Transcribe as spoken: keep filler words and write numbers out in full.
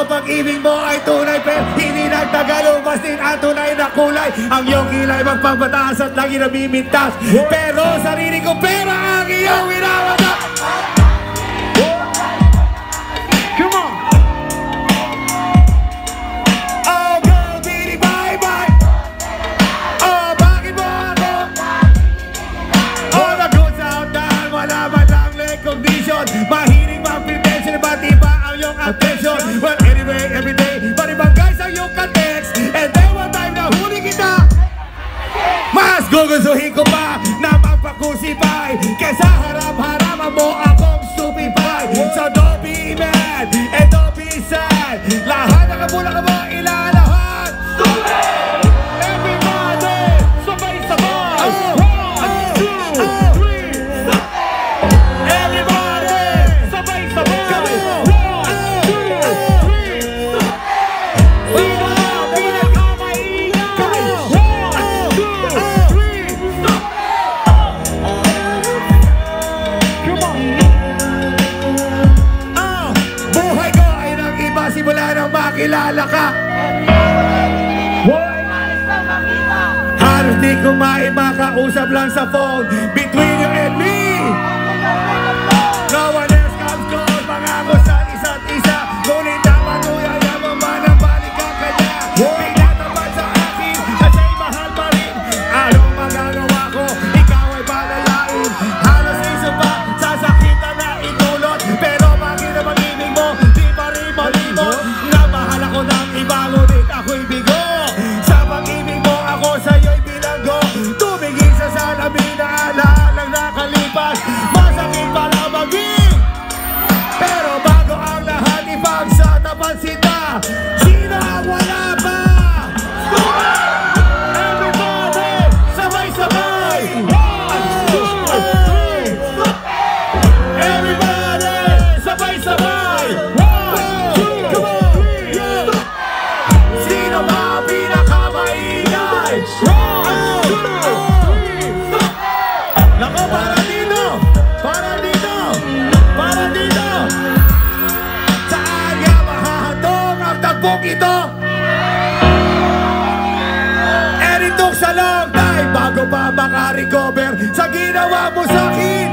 Sa pag-ibig mo ay tunay, pero hindi nagtagal. Umas din ang tunay na kulay. Ang iyong kilay magpapataas at lagi namimintas. Pero sarili ko pera ang iyong winawata. Come on! Oh girl, baby, bye bye. Oh, bakit mo ako? Oh, nag-goods out dahil wala man lang recognition. Mahilig mag-pretension, ba't iba ang iyong attention? Well, anyway, everyday, ba't ibang guys ang iyong ka-text? And then one time na huli kita, mas gugustuhin ko pa na magpakusipay kesa harap-harapan mo akong stupefy. So don't be mad and don't be sad. Lahat ng kabula ka mo ilalahat. Stupid! Everybody, sabay-sabay. Oh, one, two, three. Everybody, sabay-sabay. Come on. One, two, three. Sino ang pinakamaingay? One, two, three. Come on. Ah, buhay ko ay nag-iba simula nang makilala ka. Halos di ko maimakausap lang sa phone between you and me. No one else comes close. Pangako sa isa't isa, ngunit dapat uyayaman man ang balik ka kanya. Pinatapat sa akin at siya'y mahal pa rin. Anong magagawa ko? Ikaw ay palalain. Halos iso pa, sasakitan na itulot. Pero bakit ang pag-ibig mo di pa rin malimot? Na mahal ako ng iba, ngunit ako'y bigo. Sa pag-ibig mo ako sa'yo'y bilanggo. Tumigil sa salamin na alaalang nakalipas. Masakit pala maging, pero bago ang lahat ipagsatapat sita. Sino ang wala pa? Everybody, sabay-sabay. One, two, three. Everybody, sabay-sabay. One, two, three. Sino ba ang pinakamaingay? One, two, three. Nako, para dito! Para dito! Para dito! Saan nga mahahatong ang tagpong ito? And it took a long time bago pa makarecover sa ginawa mo sa'kin.